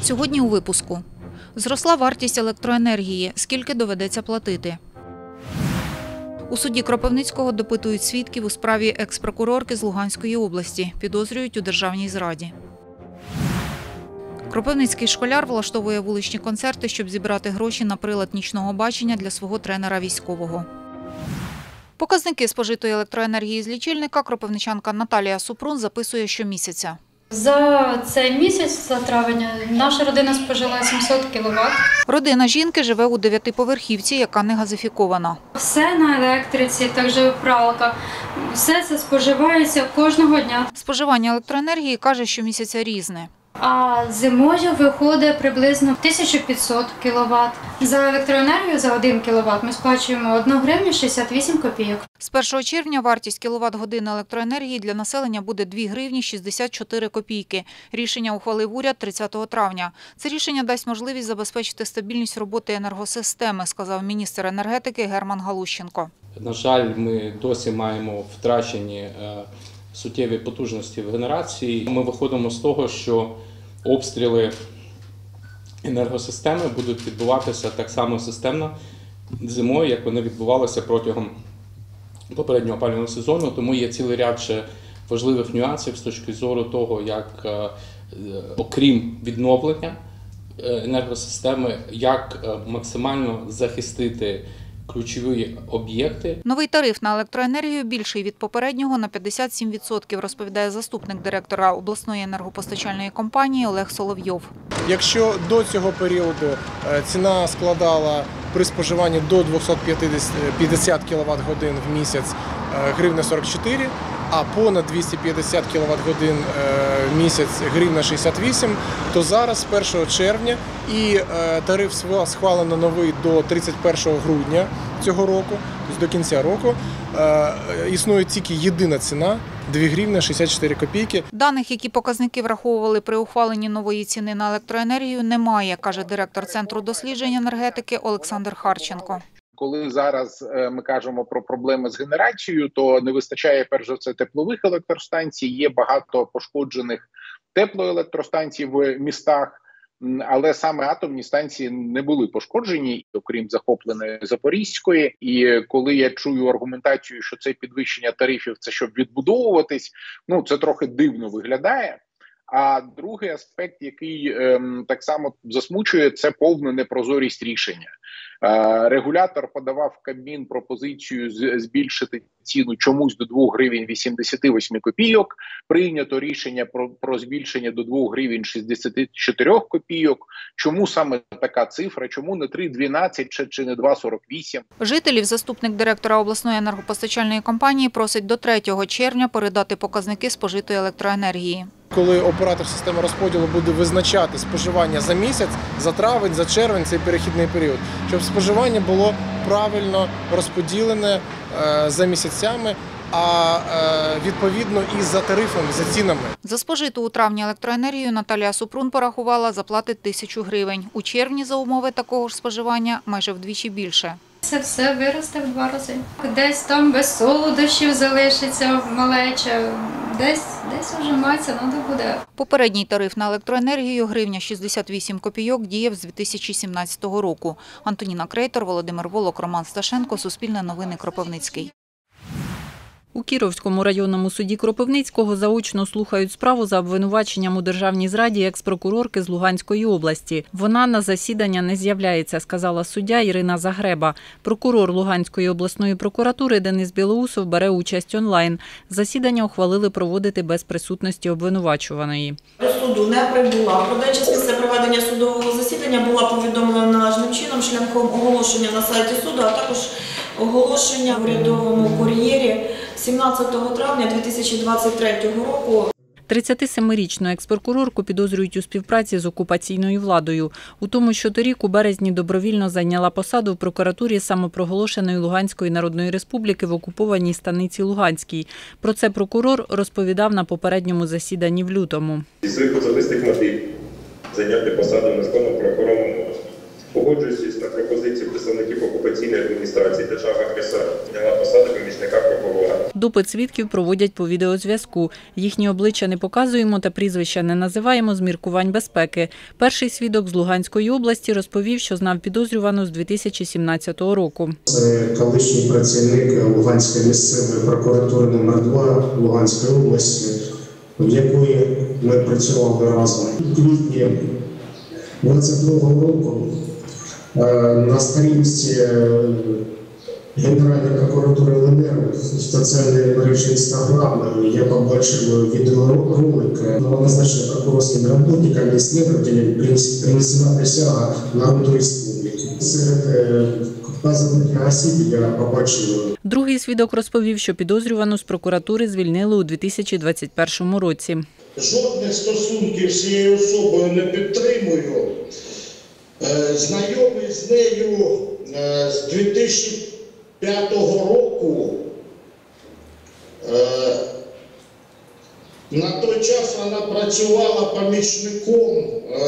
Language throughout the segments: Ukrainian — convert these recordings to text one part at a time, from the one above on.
Сьогодні у випуску. Зросла вартість електроенергії. Скільки доведеться платити? У суді Кропивницького допитують свідків у справі екс-прокурорки з Луганської області. Підозрюють у державній зраді. Кропивницький школяр влаштовує вуличні концерти, щоб зібрати гроші на прилад нічного бачення для свого тренера військового. Показники спожитої електроенергії з лічильника кропивничанка Наталія Супрун записує щомісяця. За цей місяць, за травень, наша родина спожила 700 кВт. Родина жінки живе у 9-поверхівці, яка не газифікована. Все на електриці, також пралка. Все це споживається кожного дня. Споживання електроенергії, каже, щомісяця різне. А зимою виходить приблизно 1500 кВт. За електроенергію за 1 кВт ми сплачуємо 1 гривню 68 копійок. З 1 червня вартість кіловат-години електроенергії для населення буде 2 гривні 64 копійки. Рішення ухвалив уряд 30 травня. Це рішення дасть можливість забезпечити стабільність роботи енергосистеми, сказав міністр енергетики Герман Галущенко. На жаль, ми досі маємо втрачені суттєві потужності в генерації. Ми виходимо з того, що обстріли енергосистеми будуть відбуватися так само системно зимою, як вони відбувалися протягом попереднього опалювального сезону. Тому є цілий ряд ще важливих нюансів з точки зору того, як, окрім відновлення енергосистеми, як максимально захистити ключові об'єкти. Новий тариф на електроенергію більший від попереднього на 57%, розповідає заступник директора обласної енергопостачальної компанії Олег Соловйов. Якщо до цього періоду ціна складала при споживанні до 250 кВт-годин в місяць гривня 44, а понад 250 кВт-годин в місяць гривня 68, то зараз з 1 червня і тариф схвалено новий до 31 грудня цього року, тобто до кінця року, існує тільки єдина ціна – 2 гривні 64 копійки. Даних, які показники враховували при ухваленні нової ціни на електроенергію, немає, каже директор Центру досліджень енергетики Олександр Харченко. Коли зараз ми кажемо про проблеми з генерацією, то не вистачає, перш за все, теплових електростанцій, є багато пошкоджених теплоелектростанцій в містах, але саме атомні станції не були пошкоджені, окрім захопленої Запорізької. І коли я чую аргументацію, що це підвищення тарифів – це щоб відбудовуватись, це трохи дивно виглядає. А другий аспект, який так само засмучує, це повна непрозорість рішення. Регулятор подавав в Кабмін пропозицію збільшити ціну чомусь до 2 гривень 88 копійок. Прийнято рішення про збільшення до 2 гривень 64 копійок. Чому саме така цифра? Чому не 3,12 чи не 2,48? Жителів заступник директора обласної енергопостачальної компанії просить до 3 червня передати показники спожитої електроенергії. Коли оператор системи розподілу буде визначати споживання за місяць, за травень, за червень, цей перехідний період, щоб споживання було правильно розподілене за місяцями, а відповідно і за тарифами, за цінами. За спожиту у травні електроенергію Наталія Супрун порахувала, заплатить 1000 гривень. У червні за умови такого ж споживання майже вдвічі більше. Це все виросте в 2 рази. Десь там без солодощів залишиться малеча, десь вже мається, треба буде. Попередній тариф на електроенергію гривня 68 копійок діяв з 2017 року. Антоніна Крейтор, Володимир Волок, Роман Сташенко, Суспільне новини, Кропивницький. У Кіровському районному суді Кропивницького заочно слухають справу за обвинуваченням у державній зраді екс-прокурорки з Луганської області. Вона на засідання не з'являється, сказала суддя Ірина Загреба. Прокурор Луганської обласної прокуратури Денис Білоусов бере участь онлайн. Засідання ухвалили проводити без присутності обвинувачуваної. До суду не прибула. Про день час місця проведення судового засідання була повідомлена належним чином шляхом оголошення на сайті суду, а також оголошення в урядовому кур'єрі 17 травня 2023 року. 37-річну екс-прокурорку підозрюють у співпраці з окупаційною владою. У тому, що торік у березні добровільно зайняла посаду в прокуратурі самопроголошеної Луганської Народної Республіки в окупованій станиці Луганській. Про це прокурор розповідав на попередньому засіданні в лютому. Зі своїх особистих мотивів зайняти посаду незаконно правоохоронному органі. Погоджуючись на пропозицію представників окупаційної адміністрації держави-агресора, зайняла посаду помічника прокурора. Допит свідків проводять по відеозв'язку. Їхні обличчя не показуємо та прізвища не називаємо з міркувань безпеки. Перший свідок з Луганської області розповів, що знав підозрювану з 2017 року. Це колишній працівник Луганської місцевої прокуратури номер 2 Луганської області, в якої ми працювали разом. У квітні 22-го року на сторінці Генеральної прокуратури ЛНР в соціальній мережі Інстаграм я побачив відеоролик. Новоназначенным прокурорским работникам и следователям принесена присяга народу республики. Серед вказаних осіб я побачив. Другий свідок розповів, що підозрювану з прокуратури звільнили у 2021 році. Жодних стосунків з цією особою не підтримую. Знайомий з нею з 2005 року. На той час вона працювала помічником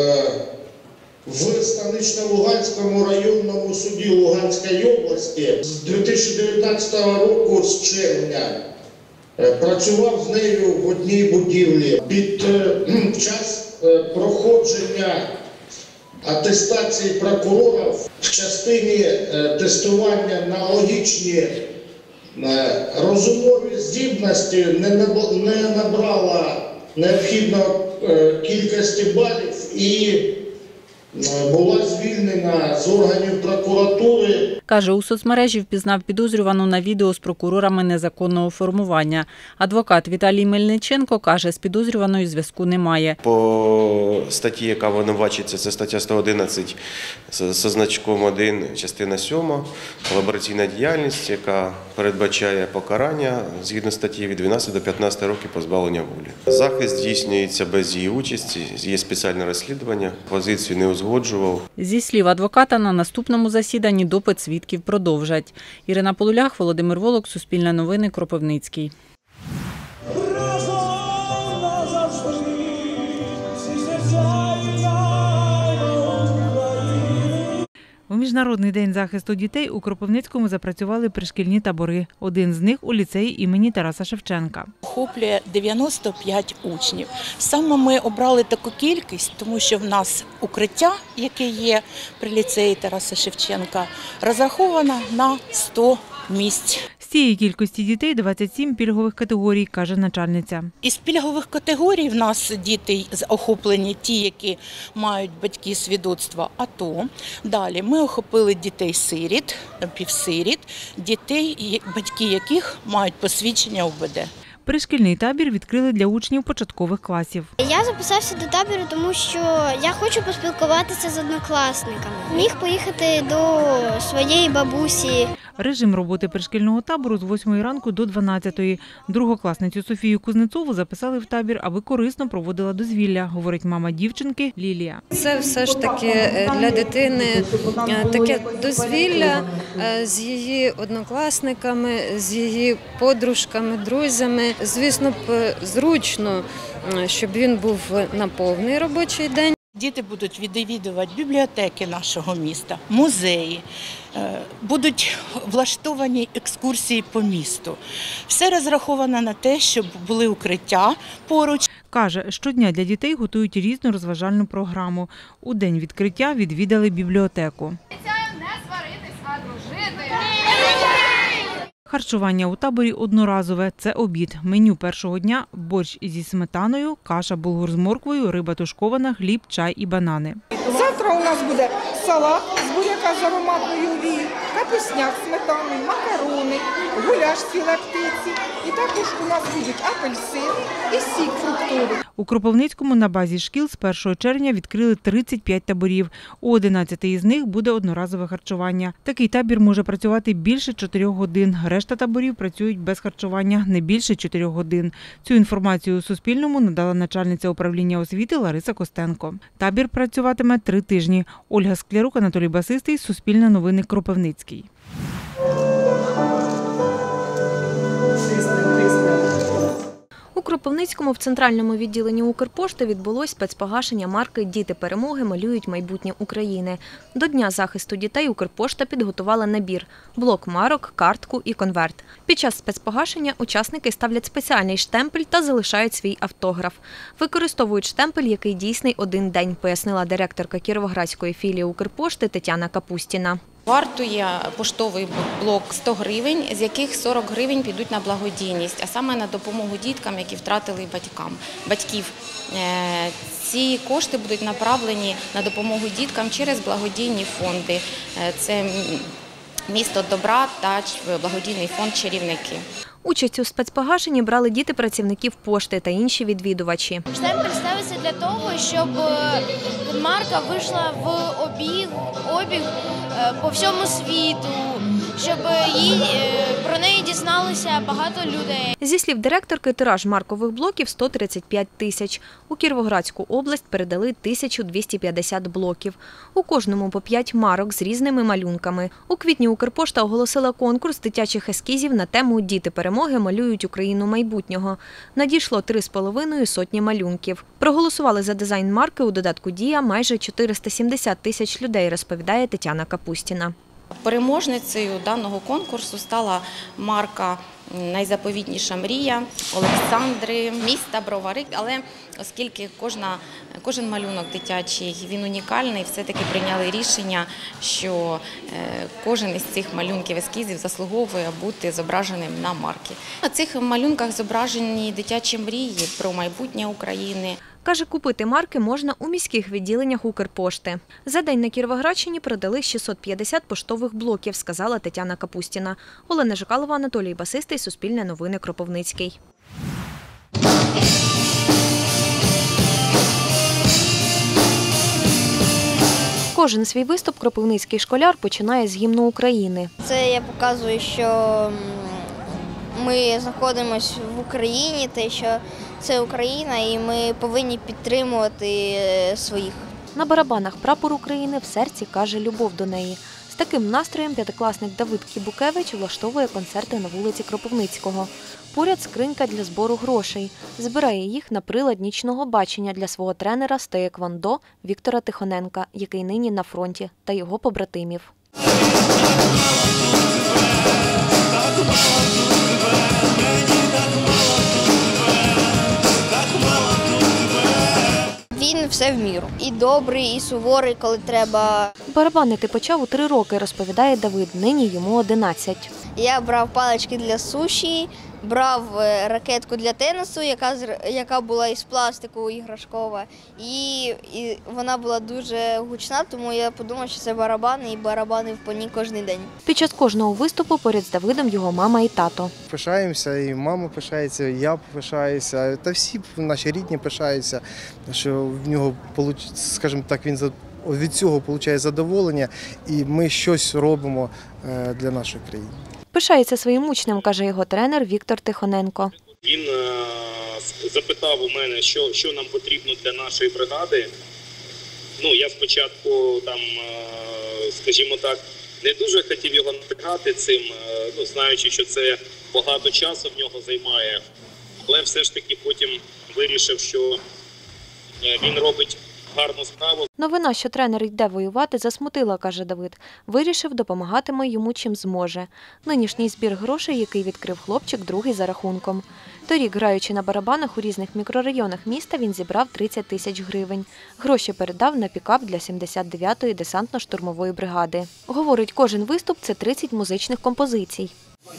в Станично-Луганському районному суді Луганської області. З 2019 року, з червня, працював з нею в одній будівлі. Під час проходження атестації прокурора в частині тестування на логічні розумові здібності не набрала необхідної кількості балів і була звільнена з органів прокуратури. Каже, у соцмережі впізнав підозрювану на відео з прокурорами незаконного формування. Адвокат Віталій Мельниченко каже, з підозрюваною зв'язку немає. По статті, яка обвинувачується, це стаття 111 зі значком 1, частина 7, колабораційна діяльність, яка передбачає покарання згідно статті від 12 до 15 років позбавлення волі. Захист здійснюється без її участі, є спеціальне розслідування, позицію не узгоджував. Зі слів адвоката, на наступному засіданні допит свідків продовжать. Ірина Полулях, Володимир Волок, Суспільне новини, Кропивницький. У Міжнародний день захисту дітей у Кропивницькому запрацювали пришкільні табори. Один з них у ліцеї імені Тараса Шевченка. Охоплює 95 учнів. Саме ми обрали таку кількість, тому що в нас укриття, яке є при ліцеї Тараса Шевченка, розраховано на 100 місць. З цієї кількості дітей 27 пільгових категорій, каже начальниця. Із пільгових категорій в нас діти охоплені ті, які мають батьки свідоцтва АТО. Далі ми охопили дітей-сиріт, напівсиріт, дітей, батьки яких мають посвідчення УБД. Пришкільний табір відкрили для учнів початкових класів. Я записався до табору, тому що я хочу поспілкуватися з однокласниками. Міг поїхати до своєї бабусі. Режим роботи пришкільного табору з 8 ранку до 12. Другокласницю Софію Кузнецову записали в табір, аби корисно проводила дозвілля, говорить мама дівчинки Лілія. Це все ж таки для дитини таке дозвілля з її однокласниками, з її подружками, друзями. Звісно б, зручно, щоб він був на повний робочий день. Діти будуть відвідувати бібліотеки нашого міста, музеї, будуть влаштовані екскурсії по місту. Все розраховано на те, щоб були укриття поруч. Каже, щодня для дітей готують різну розважальну програму. У день відкриття відвідали бібліотеку. Обіцяю не сваритись, а дружити. Харчування у таборі одноразове – це обід. Меню першого дня – борщ зі сметаною, каша булгур з морквою, риба тушкована, хліб, чай і банани. Завтра у нас буде салат з буряка з ароматною олією, капусняк з сметаною, макарони, гуляш з філе птиці. І також у нас будуть апельсини і сік фруктовий. У Кропивницькому на базі шкіл з 1 червня відкрили 35 таборів. У 11 із них буде одноразове харчування. Такий табір може працювати більше 4 годин. Решта таборів працюють без харчування не більше 4 годин. Цю інформацію Суспільному надала начальниця управління освіти Лариса Костенко. Табір працюватиме 3 тижні. Ольга Склярук, Анатолій Басистий, Суспільне новини, Кропивницький. У Кропивницькому в центральному відділенні Укрпошти відбулось спецпогашення марки «Діти перемоги малюють майбутнє України». До Дня захисту дітей Укрпошта підготувала набір – блок марок, картку і конверт. Під час спецпогашення учасники ставлять спеціальний штемпель та залишають свій автограф. Використовують штемпель, який дійсний один день, пояснила директорка Кіровоградської філії Укрпошти Тетяна Капустіна. Вартує поштовий блок 100 гривень, з яких 40 гривень підуть на благодійність, а саме на допомогу діткам, які втратили батьків. Ці кошти будуть направлені на допомогу діткам через благодійні фонди. Це «Місто добра» та благодійний фонд «Чарівники». Участь у спецпогашенні брали діти працівників пошти та інші відвідувачі. Штемпель ставиться для того, щоб марка вийшла в обіг по всьому світу, щоб про неї дізналося багато людей. Зі слів директорки, тираж маркових блоків – 135 тисяч. У Кіровоградську область передали 1250 блоків. У кожному по 5 марок з різними малюнками. У квітні Укрпошта оголосила конкурс дитячих ескізів на тему «Діти перемоги малюють Україну майбутнього». Надійшло 3,5 сотні малюнків. Проголосували за дизайн марки у додатку «Дія» майже 470 тисяч людей, розповідає Тетяна Капустіна. Переможницею даного конкурсу стала марка «Найзаповітніша мрія» Олександри, міста Бровари. Але оскільки кожен малюнок дитячий, він унікальний, все-таки прийняли рішення, що кожен із цих малюнків ескізів заслуговує бути зображеним на марці. На цих малюнках зображені дитячі мрії про майбутнє України. Каже, купити марки можна у міських відділеннях Укрпошти. За день на Кіровоградщині продали 650 поштових блоків, сказала Тетяна Капустіна. Олена Жикалова, Анатолій Басистий, Суспільне новини, Кропивницький. Кожен свій виступ кропивницький школяр починає з гімну України. Це я показую, що ми знаходимося в Україні, те, що це Україна, і ми повинні підтримувати своїх. На барабанах прапор України, в серці каже любов до неї. З таким настроєм п'ятикласник Давид Кібукевич влаштовує концерти на вулиці Кропивницького. Поряд скринька для збору грошей. Збирає їх на прилад нічного бачення для свого тренера з таеквондо Віктора Тихоненка, який нині на фронті, та його побратимів. Він все в міру. І добрий, і суворий, коли треба. Барабанити почав у 3 роки, розповідає Давид. Нині йому 11. Я брав палички для суші, брав ракетку для тенісу, яка була із пластику іграшкова. І вона була дуже гучна, тому я подумав, що це барабани, і барабанив по ній кожен день. Під час кожного виступу поряд з Давидом його мама і тато. Пишаємося, і мама пишається, і я пишаюся, та всі наші рідні пишаються, що в нього, скажімо так, він від цього отримує задоволення, і ми щось робимо для нашої країни. Пишається своїм учнем, каже його тренер Віктор Тихоненко. Він запитав у мене, що нам потрібно для нашої бригади. Я спочатку, скажімо так, не дуже хотів його напрягати цим, знаючи, що це багато часу в нього займає. Але все ж таки потім вирішив, що він робить гарну справу. Новина, що тренер йде воювати, засмутила, каже Давид. Вирішив, допомагатиме йому чим зможе. Нинішній збір грошей, який відкрив хлопчик, другий за рахунком. Торік, граючи на барабанах у різних мікрорайонах міста, він зібрав 30 тисяч гривень. Гроші передав на пікап для 79-ї десантно-штурмової бригади. Говорить, кожен виступ – це 30 музичних композицій.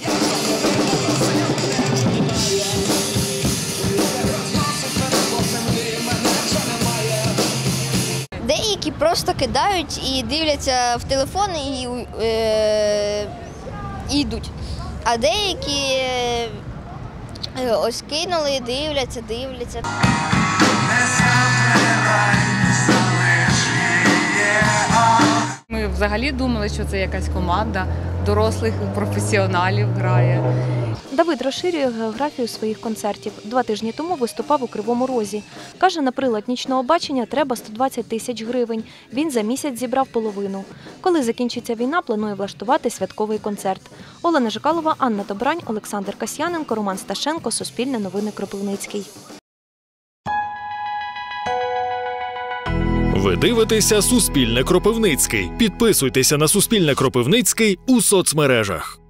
Деякі просто кидають і дивляться в телефон і йдуть. А деякі ось кинули, дивляться. Ми взагалі думали, що це якась команда дорослих професіоналів грає. Давид розширює географію своїх концертів. 2 тижні тому виступав у Кривому Розі. Каже, на прилад нічного бачення треба 120 тисяч гривень. Він за місяць зібрав половину. Коли закінчиться війна, планує влаштувати святковий концерт. Олена Жикалова, Анна Добрань, Олександр Касьяненко, Роман Сташенко, Суспільне новини Кропивницький. Ви дивитеся «Суспільне Кропивницький». Підписуйтеся на «Суспільне Кропивницький» у соцмережах.